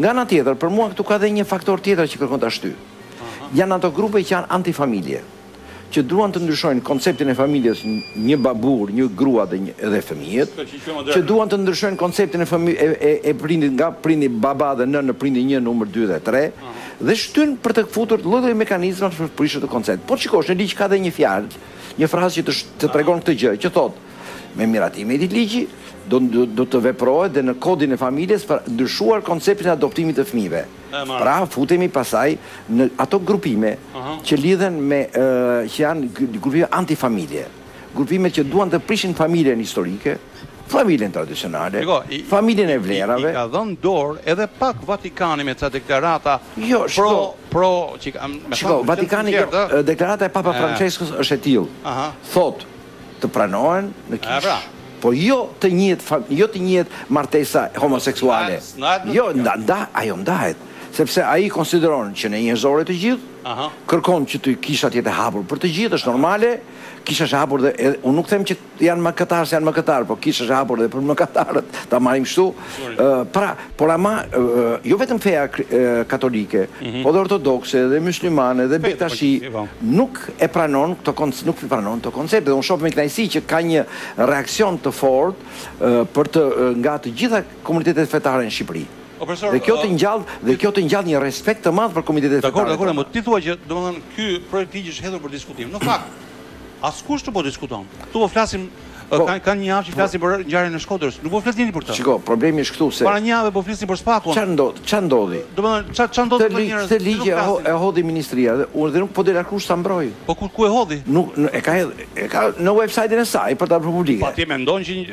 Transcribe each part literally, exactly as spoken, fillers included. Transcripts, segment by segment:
Nga ana tjetër, për mua këtu ka dhe një faktor tjetër që kërkon ta shty. Janë ato grupe që janë antifamilje, që duan të ndryshojnë konceptin e familjes, një babur, një grua dhe një, edhe fëmijët, që duan të ndryshojnë konceptin e, e, e, e prindit nga prindi baba dhe nën në prindi një, numër dy dhe tre, dhe shtyn për të futur lloj-lloj mekanizma për prishje të koncept. Po shikosh, në ligj ka dhe një fjalë, një frazë që të, të tregon këtë gjë, që thotë, me miratime i ditë ligji, do, do, do të veprohet dhe në kodin e familjes për ndryshuar konceptin e adoptimit të fëmijëve. Pra, futemi pasaj në ato grupime që lidhen me, uh, që janë grupime antifamilje. Grupime që duan të prishin familjen historike, familjen tradicionale, familjen e vlerave. I ka dhënë dorë edhe pak Vatikani me ca deklarata jo, pro... pro që, shiko, Vatikani, deklarata e Papa Franceskos është e tillë. Thot, të pranohen në kishë, po jo të njëjtë, jo të njëjtë martesa homoseksuale. Jo, nda, nda, ajo ndahet. Sepse ai konsideron që në njerëzore të gjithë, kërkon që të kishat jetë hapur për të gjithë, është normale, kisha është hapur dhe, unë nuk them që janë mëkatarë se janë mëkatarë, po kisha është hapur dhe për mëkatarët, ta marrim kështu. Pra, por ama, jo vetëm feja katolike, po dhe ortodokse, dhe muslimane, dhe bektashi, nuk e pranon nuk e pranon të koncepte. Dhe unë shoh me kënaqësi që ka një reakcion të fortë për të nga të gjitha komunitetet fetare në Shqipëri. Dhe kjo të ngjall, dhe kjo të ngjall një respekt të madh për komunitetet fetare. Dakor, dakor, më ti thua që domethënë ky projekt ligj është hedhur për diskutim. Në fakt, askush të po diskuton. Ktu po flasim kanë një javë që flasim për ngjarjen e Shkodrës. Nuk po flasim për të. Shiko, problemi është këtu se para një jave po flisim për Spakun. Çfarë ndodhi? Çfarë ndodhi? Domethënë ç'a ç'a ndodhi me njerëz? Këtë ligj e hodhi ministria dhe unë nuk po dela kush ta mbroj. Po ku ku e hodhi? Nuk e ka e ka në website-in e saj për ta publikuar. Pa ti mendon që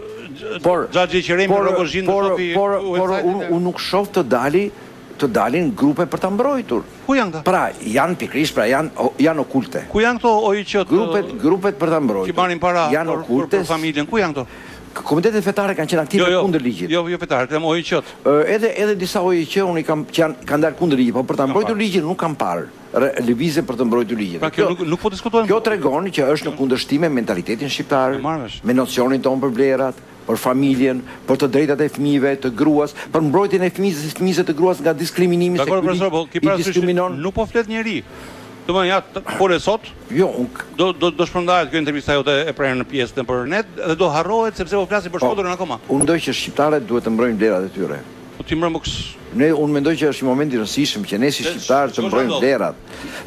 por Xhaxhi Qeremi Rogozhin do thotë por por unë nuk shoh të dali të dalin grupe për ta mbrojtur. Ku janë këta? Pra, janë pikërisht, pra janë janë okulte. Ku janë këto O I Q? Grupet grupet për ta mbrojtur. Që marrin para janë okulte për familjen. Ku janë këto? Komitetet fetare kanë qenë aktive kundër ligjit. Jo, jo fetare, them O I Q-t. Edhe edhe disa O I Q unë kam që janë kanë dalë kundër ligjit, po për ta mbrojtur ligjin nuk kam parë lëvizje për të mbrojtur ligjin. Pra kjo nuk po diskutojmë. Kjo tregon që është në kundërshtim me mentalitetin shqiptar, me nocionin tonë për vlerat, për familjen, për të drejtat e fëmijëve, të gruas, për mbrojtjen e fëmijës, fëmijëve të gruas nga diskriminimi se ky i diskriminon. Nuk po flet njeri. Domethënë ja, por e sot, jo, do do do shpërndahet kjo intervista jote e prerë në pjesën për net dhe do harrohet sepse po flasim për Shkodrën akoma. Unë mendoj që shqiptarët duhet të mbrojnë vlerat e tyre. Po ti mbrojmë boks. Ne unë mendoj që është një moment i rëndësishëm që ne si shqiptarë të mbrojmë vlerat.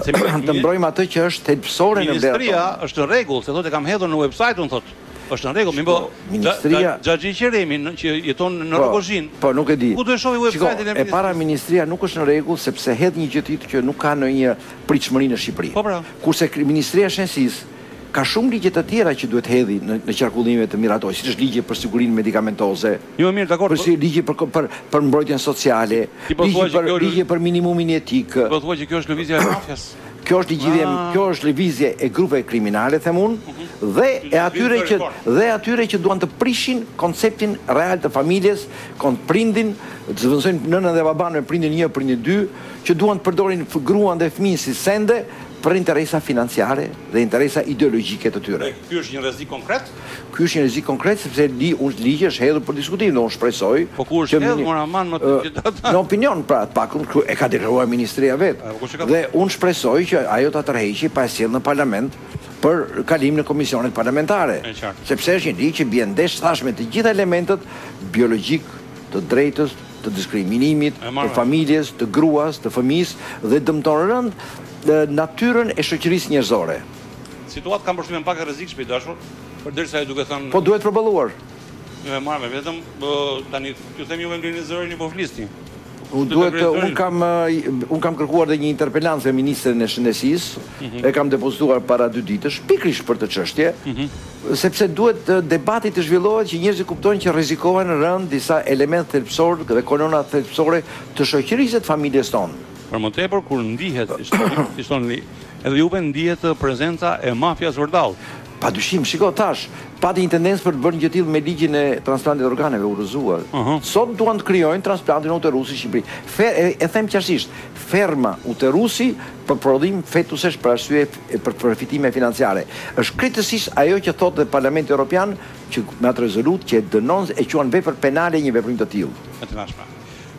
Të mbrojmë atë që është thelbësore në vlerat. Ministria është në rregull, se thotë kam hedhur në website-un thotë. Është në rregull, më ministria Xhaxhi Qeremi që jeton në Rogozhin. Po, nuk e di. Ku do e shohë website-in e ministrisë? E para ministria nuk është në rregull sepse hedh një gjë tjetër që nuk ka ndonjë pritshmëri në Shqipëri. Po pra. Kurse ministria e shëndetësisë ka shumë ligje të tjera që duhet hedhi në, në qarkullime të miratoj, siç është ligji për sigurinë medikamentoze. Jo mirë, dakor. Për si ligji për për për mbrojtjen sociale, ligji për ligji për minimumin etik. Po thuaj që kjo është lëvizja e mafias. Kjo është ligjivje, kjo është lëvizje e grupeve kriminale, them unë, dhe e atyre që dhe atyre që duan të prishin konceptin real të familjes, kon prindin, të zvendësojnë nënën dhe baban me prindin një, prindin dy, që duan të përdorin gruan dhe fëmijën si sende për interesa financiare dhe interesa ideologjike të tyre. Ky është një rrezik konkret? Ky është një rrezik konkret sepse li, unë ligji është hedhur për diskutim, dhe unë shpresoj. Po ku është hedhur moraman më të në opinion, pra, të pakun e ka deklaruar ministria vet. Dhe unë shpresoj që ajo ta tërheqë pa e sjellë në parlament për kalim në komisionet parlamentare. Sepse është një ligj që bie ndesh thash me të gjitha elementet biologjik të drejtës, të diskriminimit, të familjes, të gruas, të fëmijës dhe dëmton rënd natyrën e shoqërisë njerëzore. Situata kam përshtypjen pak e rrezikshme i dashur, përderisa ai duhet thënë. Po duhet përballuar. Jo e marrë, vetëm tani ju them juve ngrini zërin po flisni. Unë duhet un kam un kam kërkuar dhe një interpelancë me ministrin e shëndetësisë, e kam depozituar para dy ditësh pikërisht për të çështje, sepse duhet debati të zhvillohet që njerëzit kuptojnë që rrezikohen rënd disa elementë thelbësor dhe kolona thelbësore të shoqërisë të familjes tonë. Për më tepër kur ndihet, si thoni, edhe juve ndihet prezenca e mafias vërdall. Padyshim, shiko tash, pati një tendencë për të bërë një gjë tillë me ligjin e transplantit organeve urrëzuar. Sot duan të krijojnë transplantin uterusi në Shqipëri. E, e them qartësisht, ferma uterusi për prodhim fetusesh për arsye për përfitime financiare. Është krejtësisht ajo që thotë dhe Parlamenti Evropian që me atë rezolutë që dënon e quan vepër penale një veprim të tillë.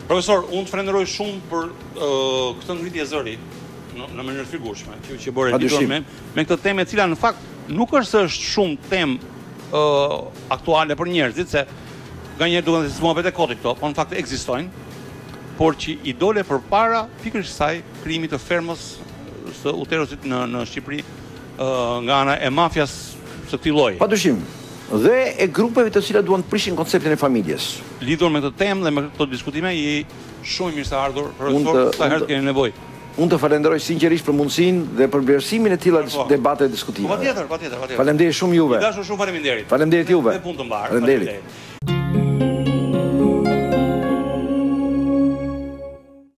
Profesor, unë të falenderoj shumë për uh, këtë ngritje zëri në, në mënyrë të figurshme, që që bëre lidhur me me këtë temë e cila në fakt nuk është se është shumë temë uh, aktuale për njerëzit, se nganjëherë duken se smuave të kotit këto, po në fakt ekzistojnë, por që i dole përpara pikërisht kësaj krijimit të fermës së uterosit në në Shqipëri uh, nga ana e mafias së këtij lloji. Padyshim. Dhe e grupeve të cilat duan të prishin konceptin e familjes. Lidhur me këtë temë dhe me këto diskutime, i shumë mirë se ardhur, profesor, sa herë keni nevojë. Unë të falenderoj sinqerisht për mundësinë dhe për vlerësimin e tilla debate dhe diskutime. Patjetër, patjetër, patjetër. Faleminderit shumë juve. I dashur shumë faleminderit. Faleminderit juve. Dhe punë të mbarë. Faleminderit.